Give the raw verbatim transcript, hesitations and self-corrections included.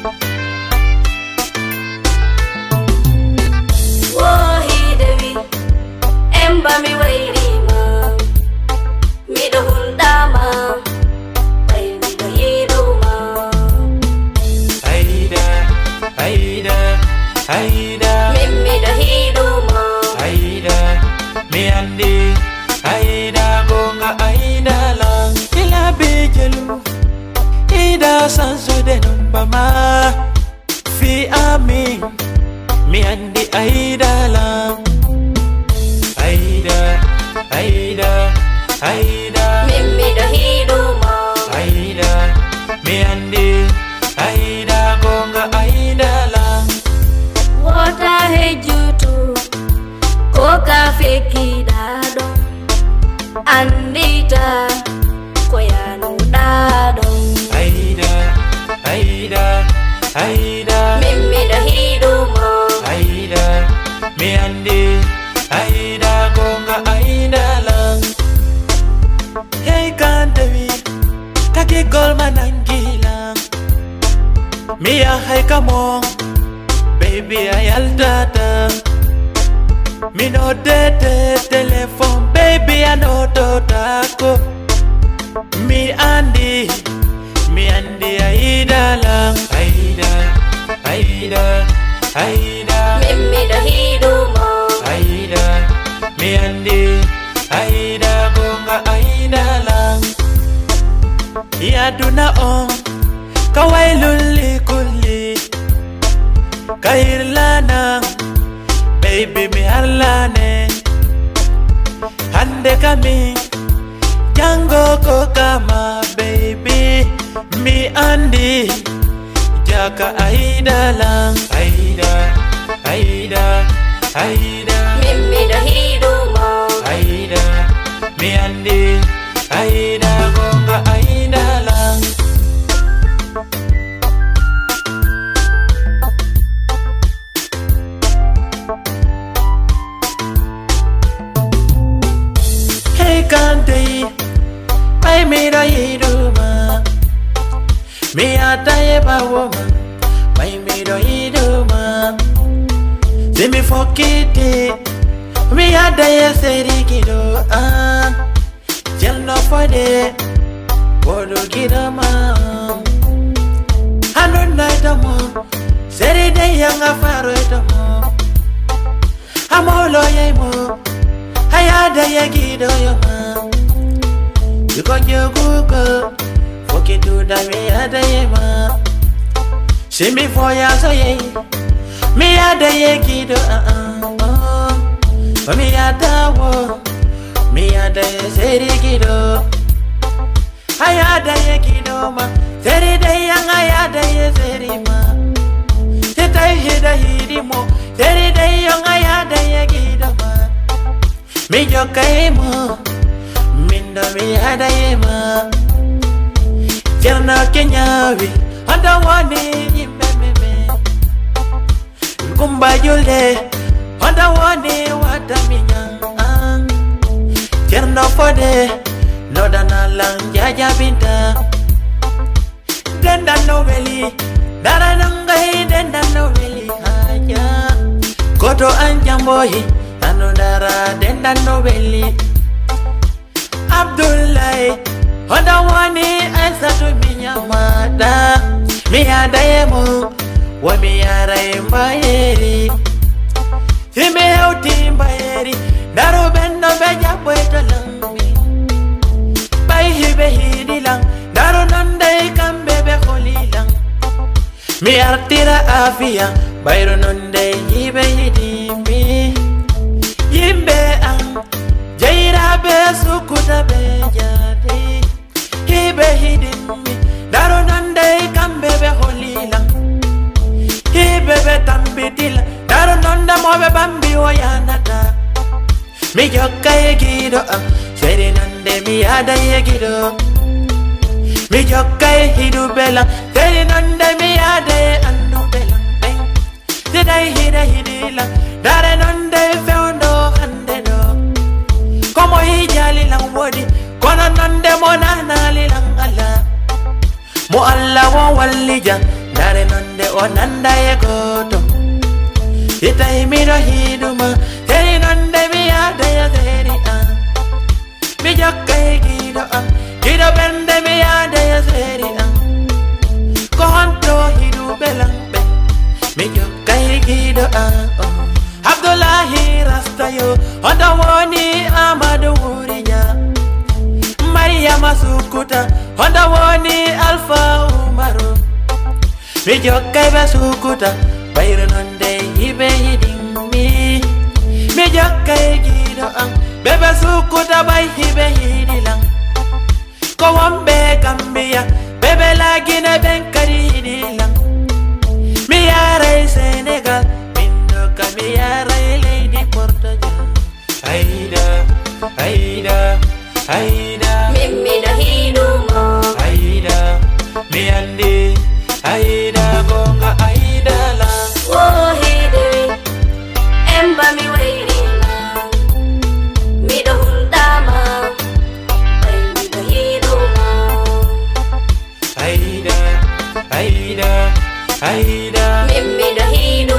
Wohi dewi emba mi wairi ma mi do huldama ay mi do yiduma Aida Aida Aida mi do hiduma Aida mi andi Aida gonga Aida lang ila bejelu Ida sanso de numbama fi amin mi andi Aida lang Aida Aida Aida mi do hiduma Aida mi andi Aida gonga Aida lang wota hejutu ko kafe kidado andita koyanu dado Aida Aida Aida mi do hiduma Aida mi andi Aida gonga Aida lang Hey kandewi kaki golma nangilang Mia hai kamong baby ayal data Mi no dete telephone baby I no do tako Mi andi Mi andi Aida lang Aida Aida Aida mi do hiduma Aida mi andi Aida gonga Aida lang Ya duna on kawai luli kulli kairlana baby mi harlane hande kami jango ko kama baby mi andi jaka Aida lang Aida Aida Aida mi do hiduma Aida mi andi Aida gonga Aida lang Hey Kante Pai mi do hiduma Mi ataye ba woman Pai mi do hiduma Zimi fokiti Mi adaye serikido ah Jelno fode Bodo gidama Hanu naitamo Seri de yang afaro itamo Amolo yemo Hayada ye gido yoma Yuko nyoguko Fokitu da mi ada yema Shimi foya so ye Mi ada ye gido ah ah Mi ada wo Mi ada ye seri gido Hayada ye gido ma Seri de yang hayada ye seri ma Tetai hida hidimo Seri de yang hayada ye gido ma Mi jokaimo Minda mi ada ye ma Jerna kenyawi Handa wani yimbe meme Kumba yule Handa wani wata minyang Jerna fode Nodana lang jaja binta Denda noveli Dara nangai denda noveli aja Koto anjambohi Tano dara denda noveli Abdullahi Honda wani aisatu minyamada Miyada yemu Wa miyara imbayeri Hime hauti imbayeri Daro bendo beja pweto langmi Bai hibe hidi lang Daro nondai kambebe kholi lang Mi artira afia Bayro nondai hibe hidi mi Yimbe ang Jaira be sukuta be jade Hibe hidi mi Daro nondai kambebe kholi lang Hibe be tambitila Daro nonda mobe bambi wayanata Mi jokka ye gido am Seri nonde mi ada ye gido Mi jokka ye hidu belang Seri nonde mi ada ye andu belang beng Tidai hida hidilang Dare nonde feundo hande do Komo hijali lang wodi Kono nonde mo nana lilang ala Mo alla wa wallija Dare nonde nonde o nanda e goto Itai miɗo hiɗuma seri nonde mi yada ya seri an Mi jokka e giɗo an giɗo ɓernde mi yada ya seri an Ko honto hiɗuɓe lamɓe mi jokka e giɗo an Abdullahi Rastayo hondo woni Amadou Wurinya Mariama Sukuta hondo woni Alpha Umaru Mi jokka e ɓe Sukuta bayro nonde hiɓe yiɗinmi Mi jokka e giɗo an ɓeɓe Sukuta bay hiɓe yiɗilan Ko wonɓe Gambia ɓeɓe lagine ɓen kadi yiɗilan Mi yaray Sénégal minno ka mi yaray leydi Portugal Aïda, Aïda, Aïda Min miɗo hiɗuma Aïda, mi andi Aïda gonga Aïda la Wo hiɗiri emba mi wayrima Miɗo hulɗama Ay miɗo hiɗuma Aïda, Aïda, Aïda Min miɗo hiɗuma